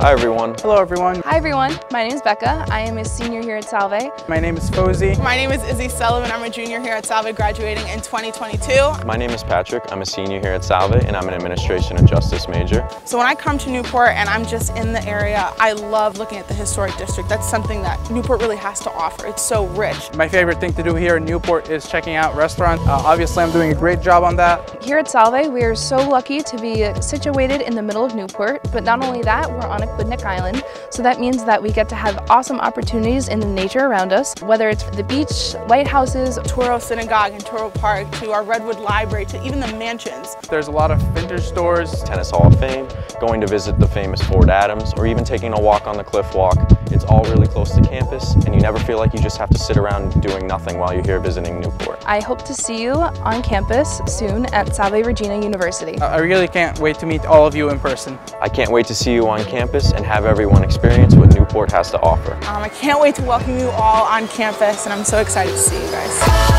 Hi everyone. Hello everyone. Hi everyone, my name is Becca. I am a senior here at Salve. My name is Fozy. My name is Izzy Sullivan. I'm a junior here at Salve, graduating in 2022. My name is Patrick. I'm a senior here at Salve and I'm an administration and justice major. So when I come to Newport and I'm just in the area, I love looking at the historic district. That's something that Newport really has to offer. It's so rich. My favorite thing to do here in Newport is checking out restaurants. Obviously I'm doing a great job on that. Here at Salve, we are so lucky to be situated in the middle of Newport, but not only that, we're on Aquidneck Island, so that means that we get to have awesome opportunities in the nature around us, whether it's the beach, lighthouses, Toro Synagogue and Toro Park, to our Redwood Library, to even the mansions. There's a lot of vintage stores. Tennis Hall of Fame, going to visit the famous Fort Adams, or even taking a walk on the Cliff Walk. It's all really close to campus, and you never feel like you just have to sit around doing nothing while you're here visiting Newport. I hope to see you on campus soon at Salve Regina University. I really can't wait to meet all of you in person. I can't wait to see you on campus and have everyone experience what Newport has to offer. I can't wait to welcome you all on campus, and I'm so excited to see you guys.